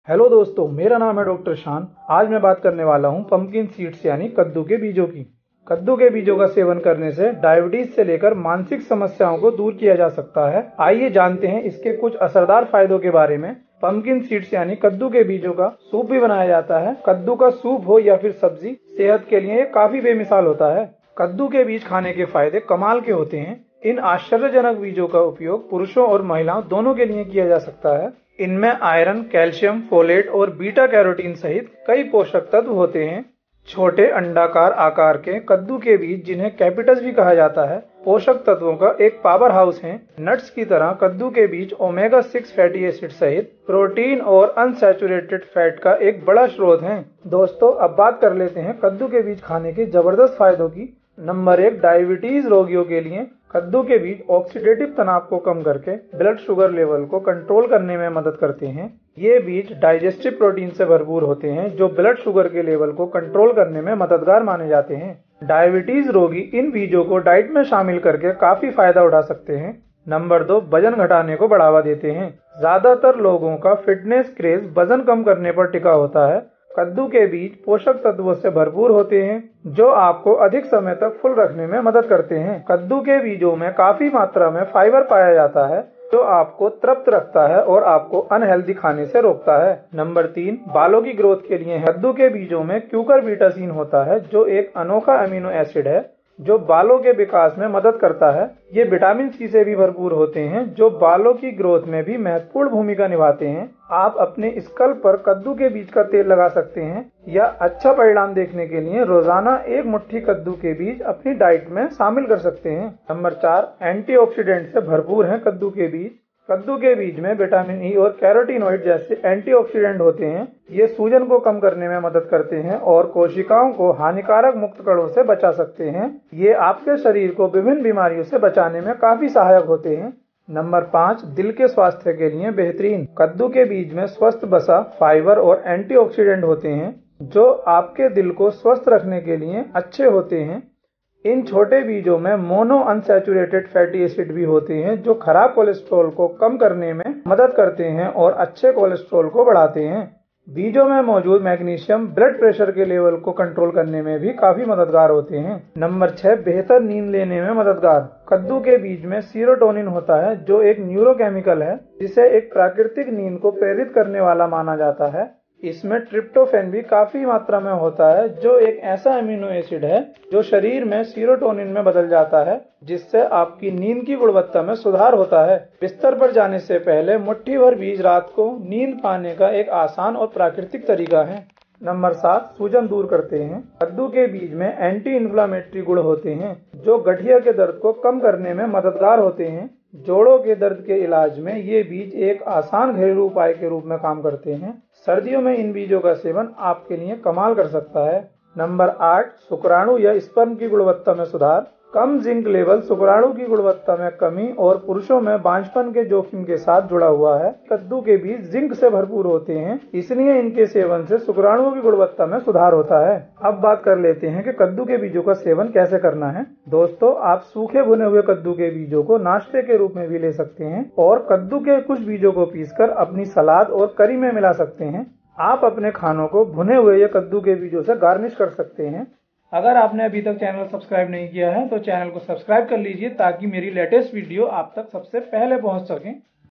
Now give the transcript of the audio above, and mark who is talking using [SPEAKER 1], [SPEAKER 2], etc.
[SPEAKER 1] Hello दोस्तों, मेरा नाम है डॉक्टर शान। आज मैं बात करने वाला हूँ पंपकिन सीड्स यानी कद्दू के बीजों की। कद्दू के बीजों का सेवन करने से डायबिटीज से लेकर मानसिक समस्याओं को दूर किया जा सकता है। आइए जानते हैं इसके कुछ असरदार फायदों के बारे में। पंपकिन सीड्स यानी कद्दू के बीजों का सूप भी बनाया जाता है। कद्दू का सूप हो या फिर सब्जी, सेहत के लिए काफी बेमिसाल होता है। कद्दू के बीज खाने के फायदे कमाल के होते हैं। इन आश्चर्यजनक बीजों का उपयोग पुरुषों और महिलाओं दोनों के लिए किया जा सकता है। इनमें आयरन, कैल्शियम, फोलेट और बीटा कैरोटीन सहित कई पोषक तत्व होते हैं। छोटे अंडाकार आकार के कद्दू के बीज, जिन्हें कैपिटस भी कहा जाता है, पोषक तत्वों का एक पावर हाउस हैं। नट्स की तरह कद्दू के बीज ओमेगा 6 फैटी एसिड सहित प्रोटीन और अनसैचुरेटेड फैट का एक बड़ा स्रोत हैं। दोस्तों, अब बात कर लेते हैं कद्दू के बीज खाने के जबरदस्त फायदों की। नंबर 1, डायबिटीज रोगियों के लिए कद्दू के बीज ऑक्सीडेटिव तनाव को कम करके ब्लड शुगर लेवल को कंट्रोल करने में मदद करते हैं। ये बीज डाइजेस्टिव प्रोटीन से भरपूर होते हैं, जो ब्लड शुगर के लेवल को कंट्रोल करने में मददगार माने जाते हैं। डायबिटीज रोगी इन बीजों को डाइट में शामिल करके काफी फायदा उठा सकते हैं। नंबर 2, वजन घटाने को बढ़ावा देते हैं। ज्यादातर लोगों का फिटनेस क्रेज वजन कम करने पर टिका होता है। कद्दू के बीज पोषक तत्वों से भरपूर होते हैं, जो आपको अधिक समय तक फुल रखने में मदद करते हैं। कद्दू के बीजों में काफी मात्रा में फाइबर पाया जाता है, जो आपको तृप्त रखता है और आपको अनहेल्दी खाने से रोकता है। नंबर 3, बालों की ग्रोथ के लिए कद्दू के बीजों में क्यूकरबीटासिन होता है, जो एक अनोखा अमीनो एसिड है जो बालों के विकास में मदद करता है। ये विटामिन सी से भी भरपूर होते हैं, जो बालों की ग्रोथ में भी महत्वपूर्ण भूमिका निभाते हैं। आप अपने स्कल्प पर कद्दू के बीज का तेल लगा सकते हैं या अच्छा परिणाम देखने के लिए रोजाना एक मुट्ठी कद्दू के बीज अपनी डाइट में शामिल कर सकते हैं। नंबर 4, एंटीऑक्सीडेंट से भरपूर हैं कद्दू के बीज। कद्दू के बीज में विटामिन ई और कैरोटीनॉइड जैसे एंटीऑक्सीडेंट होते हैं। ये सूजन को कम करने में मदद करते हैं और कोशिकाओं को हानिकारक मुक्त कणों से बचा सकते हैं। ये आपके शरीर को विभिन्न बीमारियों से बचाने में काफी सहायक होते हैं। नंबर 5, दिल के स्वास्थ्य के लिए बेहतरीन। कद्दू के बीज में स्वस्थ वसा, फाइबर और एंटीऑक्सीडेंट होते हैं, जो आपके दिल को स्वस्थ रखने के लिए अच्छे होते हैं। इन छोटे बीजों में मोनो अनसैचुरेटेड फैटी एसिड भी होते हैं, जो खराब कोलेस्ट्रॉल को कम करने में मदद करते हैं और अच्छे कोलेस्ट्रॉल को बढ़ाते हैं। बीजों में मौजूद मैग्नीशियम ब्लड प्रेशर के लेवल को कंट्रोल करने में भी काफी मददगार होते हैं। नंबर 6, बेहतर नींद लेने में मददगार। कद्दू के बीज में सीरोटोनिन होता है, जो एक न्यूरोकेमिकल है, जिसे एक प्राकृतिक नींद को प्रेरित करने वाला माना जाता है। इसमें ट्रिप्टोफैन भी काफी मात्रा में होता है, जो एक ऐसा अमीनो एसिड है जो शरीर में सीरोटोनिन में बदल जाता है, जिससे आपकी नींद की गुणवत्ता में सुधार होता है। बिस्तर पर जाने से पहले मुट्ठी भर बीज रात को नींद पाने का एक आसान और प्राकृतिक तरीका है। नंबर 7, सूजन दूर करते हैं। कद्दू के बीज में एंटी इन्फ्लामेटरी गुण होते हैं, जो गठिया के दर्द को कम करने में मददगार होते हैं। जोड़ों के दर्द के इलाज में ये बीज एक आसान घरेलू उपाय के रूप में काम करते हैं। सर्दियों में इन बीजों का सेवन आपके लिए कमाल कर सकता है। नंबर 8, शुक्राणु या स्पर्म की गुणवत्ता में सुधार। कम जिंक लेवल शुक्राणु की गुणवत्ता में कमी और पुरुषों में बांझपन के जोखिम के साथ जुड़ा हुआ है। कद्दू के बीज जिंक से भरपूर होते हैं, इसलिए इनके सेवन से शुक्राणुओं की गुणवत्ता में सुधार होता है। अब बात कर लेते हैं कि कद्दू के बीजों का सेवन कैसे करना है। दोस्तों, आप सूखे भुने हुए कद्दू के बीजों को नाश्ते के रूप में भी ले सकते हैं और कद्दू के कुछ बीजों को पीसकर अपनी सलाद और करी में मिला सकते हैं। आप अपने खानों को भुने हुए या कद्दू के बीजों से गार्निश कर सकते हैं। अगर आपने अभी तक चैनल सब्सक्राइब नहीं किया है तो चैनल को सब्सक्राइब कर लीजिए, ताकि मेरी लेटेस्ट वीडियो आप तक सबसे पहले पहुंच सके।